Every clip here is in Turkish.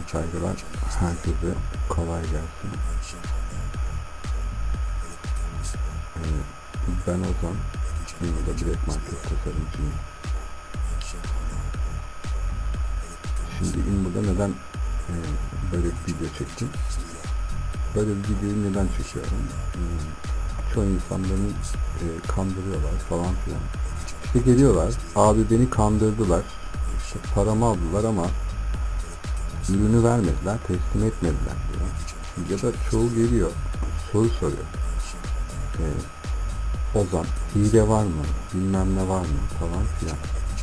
saygılar. Herkese kolay gelsin. Ben Ozan. İmmo'da direkt market tasarımcıyım. Şimdi İmmo'da neden böyle bir video çektim? Böyle bir videoyu neden çekiyorum? Çoğu insanların kandırıyorlar falan filan. İşte geliyorlar, abi beni kandırdılar, işte paramı aldılar ama ürünü vermediler, teslim etmediler diyor. Ya da çoğu geliyor, soru soruyor. Ozan, hile var mı, bilmem ne var mı falan filan.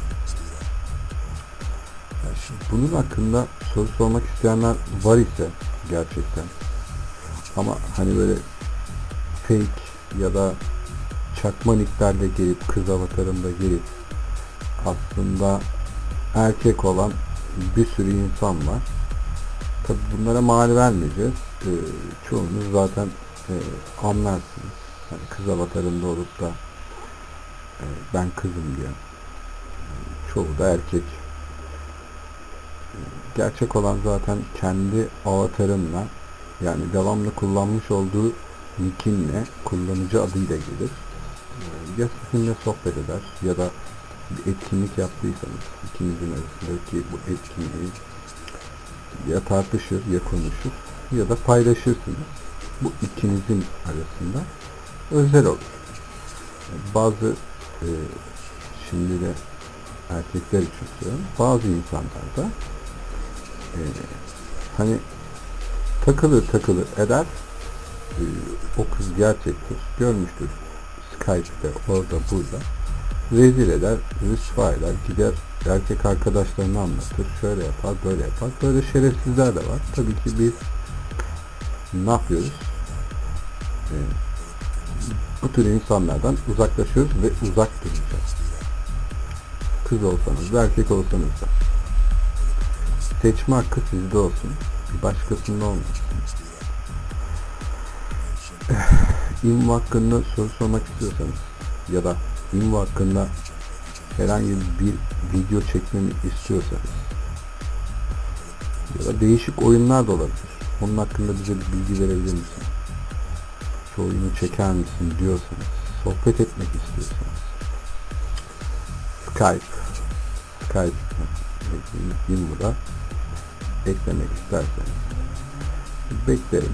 Yani bunun hakkında soru sormak isteyenler var ise gerçekten, ama hani böyle fake ya da çakma nicklerle gelip, kız avatarında gelip aslında erkek olan bir sürü insan var. Tabi bunlara mal vermeyeceğiz. Çoğunuz zaten anlarsınız. Yani kız avatarında olup da ben kızım diyor. Çoğu da erkek. Gerçek olan zaten kendi avatarınla, yani devamlı kullanmış olduğu nickinle, kullanıcı adıyla gelir. Ya sizinle sohbet eder ya da bir etkinlik yaptıysanız ikinizin arasındaki bu etkinliği ya tartışır ya konuşur ya da paylaşırsınız. Bu ikinizin arasında özel olur. Bazı şimdi de erkekler için söylüyorum. Bazı insanlar da hani takılır eder, o kız gerçektir, görmüştür Skype'de, orada burada, rezil eder, rüsva eder, gider erkek arkadaşlarını anlatır, şöyle yapar, böyle yapar. Böyle şerefsizler de var. Tabii ki biz ne yapıyoruz? Bu tür insanlardan uzaklaşıyoruz ve uzak duracağız. Kız olsanız da erkek olsanız da. Seçme hakkı sizde olsun. Bir başkasında olmasın. İmmo hakkında soru sormak istiyorsanız ya da İmmo hakkında herhangi bir video çekmemi istiyorsanız ya da değişik oyunlar da olabilir. Onun hakkında bize bir bilgi verebilir misin? Şu oyunu çeker misin diyorsanız, sohbet etmek istiyorsanız Skype İmmo'da eklemek isterseniz beklerim.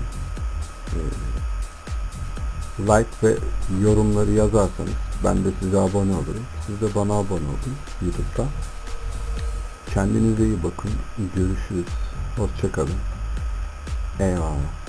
Like ve yorumları yazarsanız ben de size abone olurum. Siz de bana abone olun YouTube'da. Kendinize iyi bakın. Görüşürüz. Hoşça kalın. Eyvallah.